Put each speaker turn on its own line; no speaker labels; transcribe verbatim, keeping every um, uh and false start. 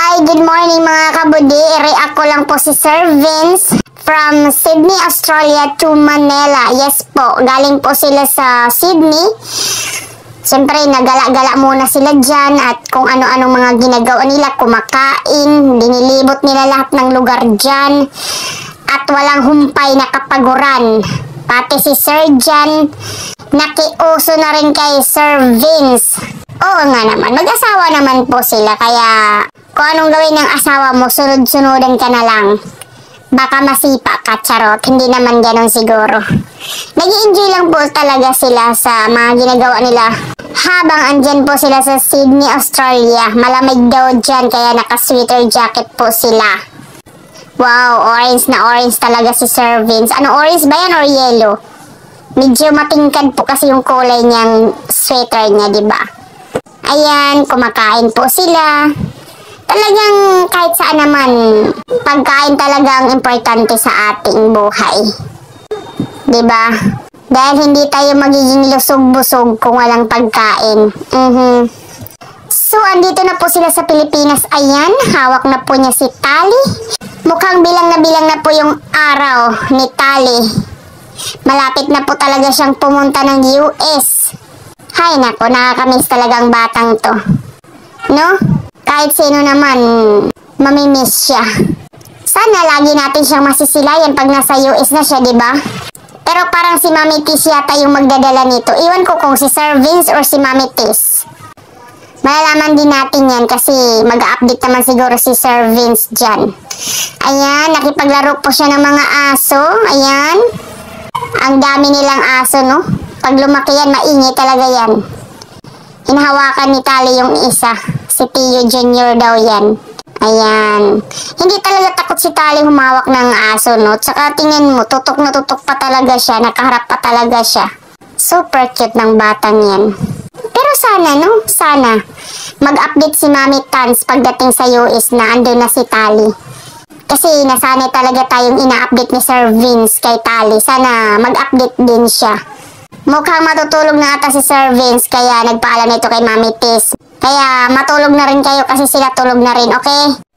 Hi, good morning mga kabudi. I-react ko lang po si Sir Vince from Sydney, Australia to Manila. Yes po, galing po sila sa Sydney. Siyempre, nagala-gala muna sila dyan at kung ano-anong mga ginagawa nila, kumakain, dinilibot nila lahat ng lugar dyan at walang humpay na kapaguran. Pati si Sir Jan, nakiuso na rin kay Sir Vince. Oo nga naman, mag-asawa naman po sila, kaya kung anong gawin ng asawa mo, sunod-sunudan ka na lang. Baka masipa ka, charot. Hindi naman ganon siguro. Nag-i-enjoy lang po talaga sila sa mga ginagawa nila. Habang andyan po sila sa Sydney, Australia. Malamig daw dyan, kaya naka-sweater jacket po sila. Wow, orange na orange talaga si Sir Vince. Ano, orange ba yan or yellow? Medyo matingkad po kasi yung kulay niyang sweater niya, diba? Ayan, kumakain po sila. Talagang kahit saan naman, pagkain talagang importante sa ating buhay. Diba? Dahil hindi tayo magiging lusog-busog kung walang pagkain. Mm-hmm. So, andito na po sila sa Pilipinas. Ayan, hawak na po niya si Tali. Mukhang bilang na bilang na po yung araw ni Tali. Malapit na po talaga siyang pumunta ng U S. Hay nako, nakakamiss talagang batang to. No? Kahit sino naman, mamimiss siya. Sana lagi natin siyang masisilayan pag nasa U S na siya, diba? Pero parang si Mami Tis yata yung magdadala nito. Iwan ko kung si Sir Vince or si Mami Tis. Malalaman din natin yan kasi mag-update naman siguro si Sir Vince dyan. Ayan, nakipaglaro po siya ng mga aso. Ayan. Ang dami nilang aso, no? Pag lumaki yan, maingay talaga yan. Hinahawakan ni Tali yung isa. Si Tio Junior daw yan. Ayan. Hindi talaga takot si Tali humawak ng aso, no? Tsaka tingnan mo, tutok na tutok pa talaga siya. Nakaharap pa talaga siya. Super cute ng batang yan. Pero sana, no? Sana. Mag-update si Mami Tans pagdating sa U S na andun na si Tali. Kasi nasanay talaga tayong ina-update ni Sir Vince kay Tali. Sana mag-update din siya. Mukhang matutulog na ata si Sir Vince, kaya nagpaalam ito kay Mami Tis. Kaya matulog na rin kayo kasi sila tulog na rin, okay?